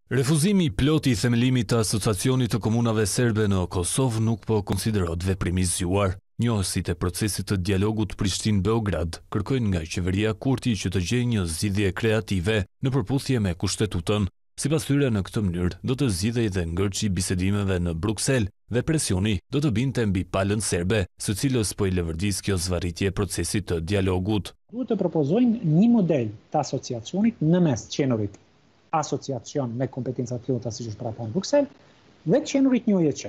Refuzimi i plot i themelimit të Asociacionit të Komunave Serbe në Kosovë nuk po konsiderohet veprim i zgjuar. Njohësit e procesit të dialogut Prishtinë-Beograd kërkojnë nga qeveria Kurti që të gjejë një zgjidhje kreative në përputhje me kushtetutën. Sipas tyre, në këtë mënyrë do të zgjidhej dhe ngërçi bisedimeve në Bruksel dhe presioni do të binte mbi palën serbe, së cilës po i lëvërdis kjo zvarritje e procesit të dialogut. Duhet të propozojnë një model të asociacionit në mes qenurit asociacion me kompetenca të plota siç është pra në Bruksel dhe qenurit një OJQ.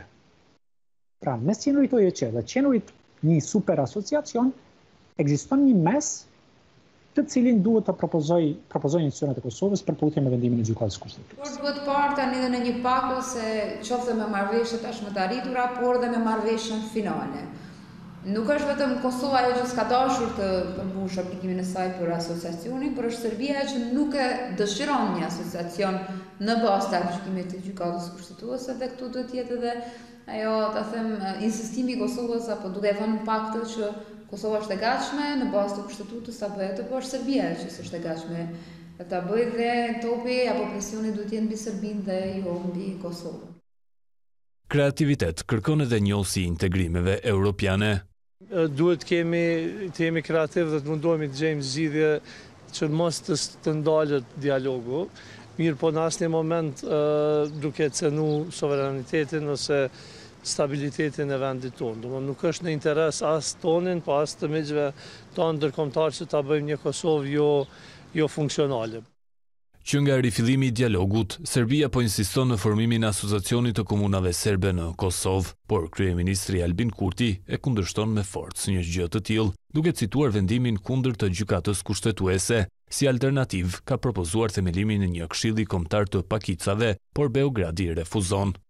Pra mes qenurit OJQ dhe qenurit një super asociacion ekziston një mes të cilin duhet të propozojnë institucionet e Kosovës për përputhje me vendimin e gjykatës kushtetuese. Por duhet parë tani edhe në një pakë se qoftë me marrëveshjet tashmë të arritura, por dhe me marrëveshjen finale. Nuk është vetëm Kosova ajo që s'ka dashur të përmbush aplikimin e saj për asociacionin, por është Serbia që nuk e dëshiron një asociacion në bazë të gjykimit të gjykatës kushtetuese dhe këtu duhet të jetë edhe ajo, ta them, insistimi i Kosovës apo duke vënë paktë që Kosova është e gatshme në bazë të kushtetutës ta bëjë atë, por është Serbia që s'është e gatshme ta bëjë dhe topi apo presioni duhet të jetë mbi Serbinë dhe jo mbi Kosovën. Kreativitet kërkon edhe njohësi i integrimeve europiane. Duhet të jemi kreativ dhe të mundohemi të gjejmë zgjidhje që mos të ndalet dialogu. Mirë, po në asnjë moment duke cenu sovranitetin ose stabilitetin e vendit tonë. Domethënë nuk është në interes as tonin, po as të miqve tonë ndërkombëtar që ta bëjmë një Kosovë jo funksionale. Që nga rifillimi i dialogut, Serbia po insiston në formimin e Asociacionit të Komunave Serbe në Kosovë, por kryeministri Albin Kurti e kundërshton me forcë një gjë të tillë, duke cituar vendimin kundër të gjykatës kushtetuese. Si alternativë, ka propozuar themelimin e një këshilli kombëtar të pakicave, por Beogradi refuzon.